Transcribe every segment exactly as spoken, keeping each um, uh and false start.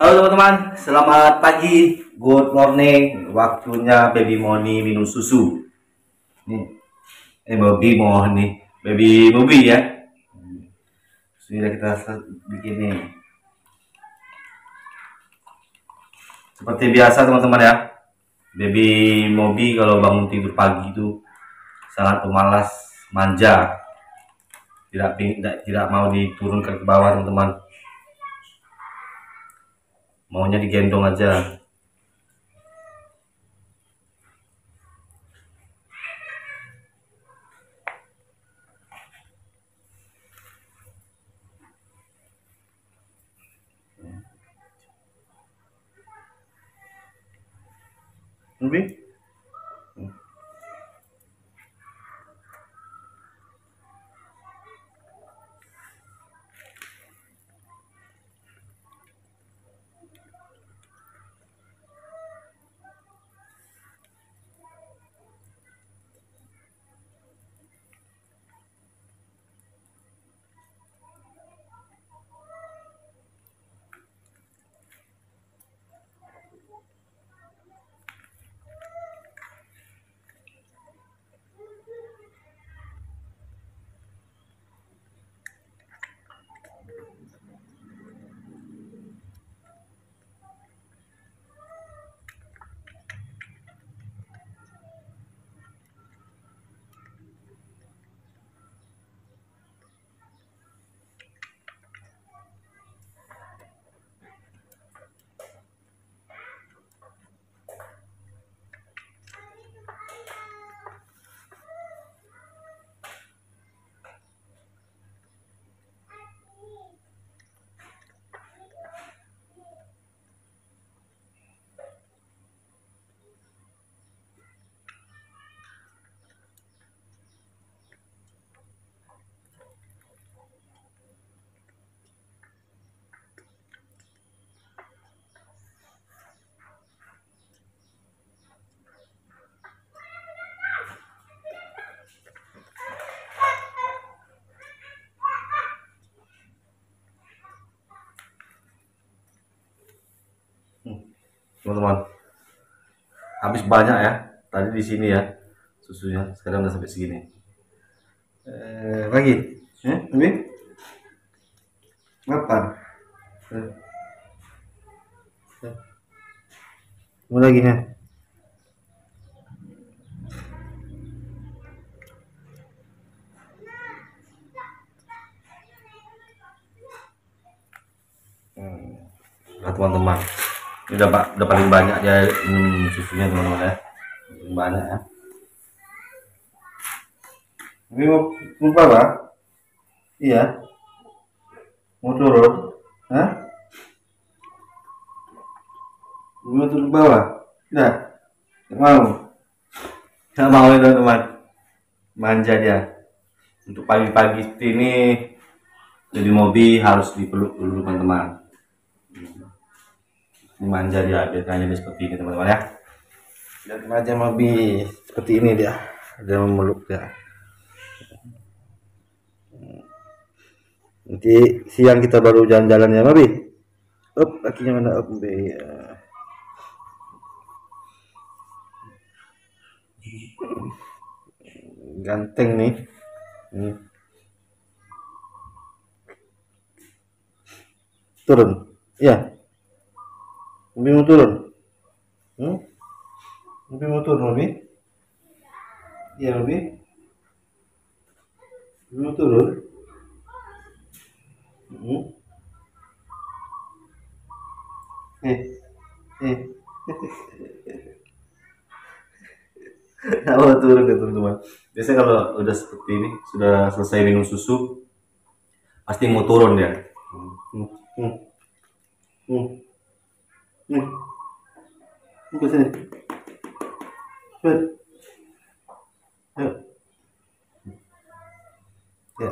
Halo teman-teman, selamat pagi, good morning. Waktunya baby Moni minum susu. Nih, eh baby Moni, baby Mobi ya. Sudah kita bikin nih. Seperti biasa teman-teman ya. Baby Mobi kalau bangun tidur pagi itu sangat pemalas, manja. Tidak tidak, tidak mau diturunkan ke bawah teman-teman. Maunya digendong aja. Mobi? Teman-teman, habis banyak ya tadi di sini ya susunya, sekarang udah sampai segini. Eh, lagi, eh, lebih apa? Eh, eh. Mau lagi ya? Hmm. Nah teman-teman, ini udah, udah paling banyak ya minum susunya teman-teman ya, paling banyak ya. Ini mau lupa lah, iya, mau turun, hah? Mau turun ke bawah, tidak, tidak mau, tidak mau ya teman-teman, manja dia. Untuk pagi-pagi seperti ini, jadi mobil harus dipeluk dulu teman-teman. Ini manja dia, biasanya dia seperti ini teman-teman ya. Dan remaja mobil seperti ini dia, dia memeluk dia. Nanti siang kita baru jalan-jalan ya Mabi. Up, kakinya mana up Mabi. Ganteng nih. Hmm. Turun, ya. Mabi mau turun. Hmm? Mabi mau turun Mabi. Iya Mabi. Mabi mau turun. Hmm? Eh, eh. Kalau turun ya teman-teman. Biasanya kalau udah seperti ini, sudah selesai minum susu, pasti mau turun ya. Hmm. Hmm. Hmm. Hmm. Hmm. Ke sini. Cepet. Ayo. Ya.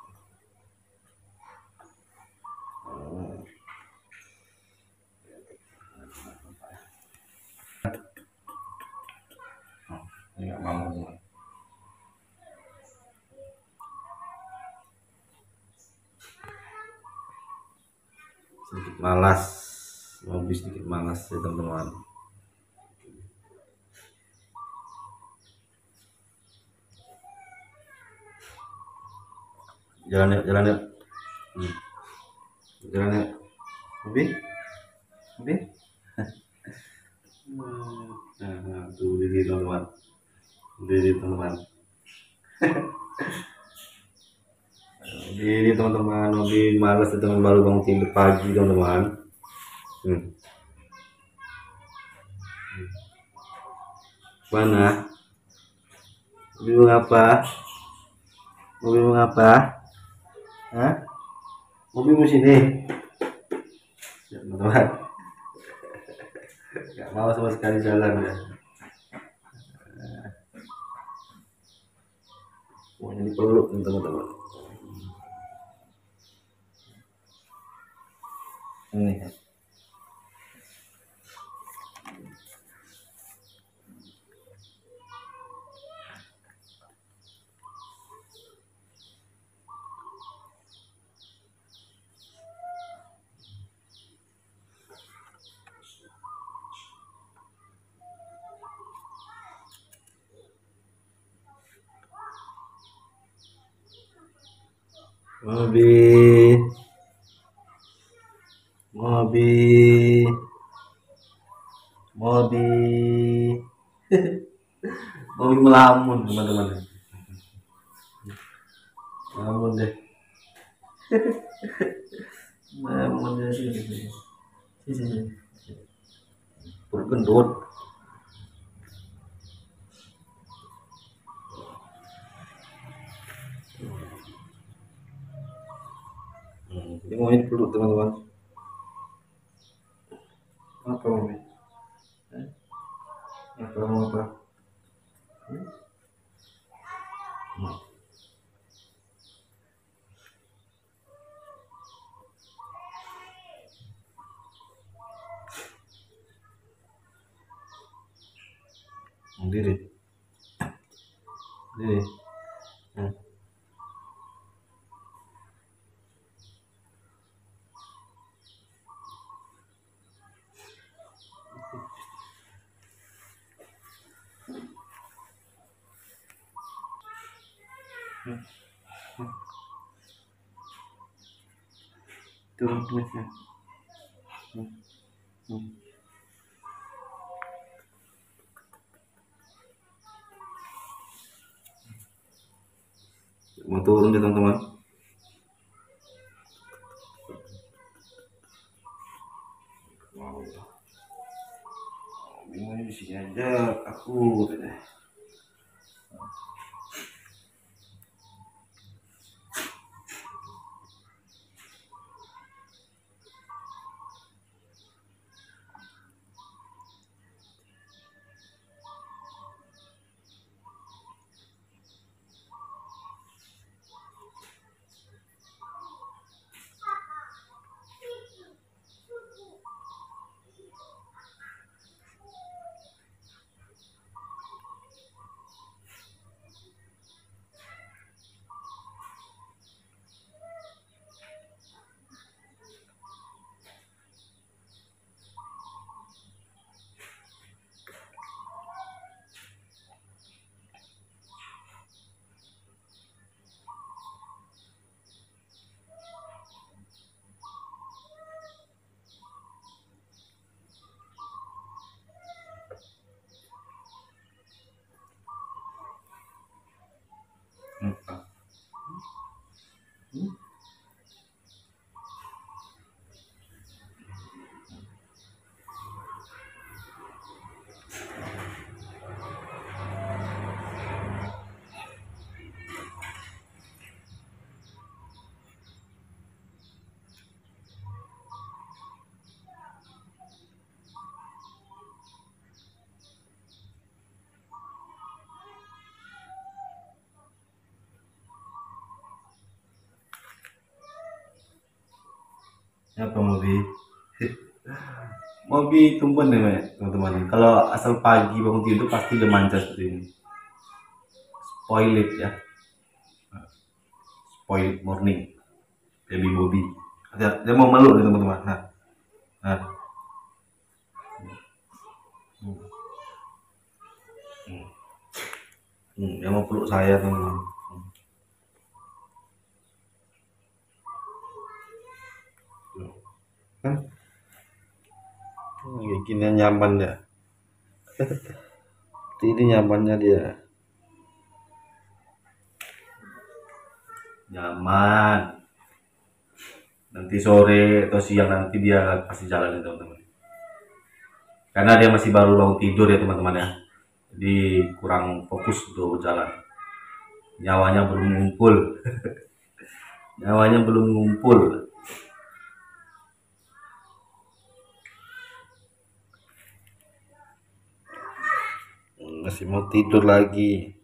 Nggak mau teman. Sedikit malas. Mobi sedikit malas ya teman-teman. Jalan yuk, jalan yuk. Hmm. Jalan yuk. Mobi, Mobi. Nah, tuh diri teman-teman, diri teman-teman. Diri teman-teman, Mobi malas ya teman, baru bangun tidur pagi teman-teman. Hmm. Mana? Mobi mau apa? Mobi mau apa? Hah? Mobi mau sini? Ya, teman-teman. Gak mau sama sekali jalan ya. Maunya dipeluk teman-teman. Ini ya. Mobi, Mobi, Mobi, Mobi melamun teman-teman. Melamun deh, melamun deh sih, sih, sih, perut gendut. Hmm, ini mau ini peluk teman-teman. Apa Mobi? Eh? Apa mau apa? Hmm? Hmm. Diri, diri. Hmm. Hmm. Hmm. Turun tulisnya. Hmm. Hmm. Mau turun ya teman-teman. Wow. Bingungnya di sini aja aku deh. Hmm. Hmm. Apa Mobi? Mobi tumben ya teman-teman. Kalau asal pagi bangun tidur pasti udah manca seperti ini. Spoil it ya. Spoil morning. Baby Bobby. Dia, dia mau meluk nih teman-teman. Nah, nah. Hmm, dia mau peluk saya teman-teman. Kan kayak gini nyaman ya. Ini nyamannya dia. Nyaman. Nanti sore atau siang nanti dia pasti jalan ya teman-teman. Karena dia masih baru bangun tidur ya teman-teman ya. Jadi kurang fokus untuk berjalan. Nyawanya belum ngumpul. Nyawanya belum ngumpul. Masih mau tidur lagi.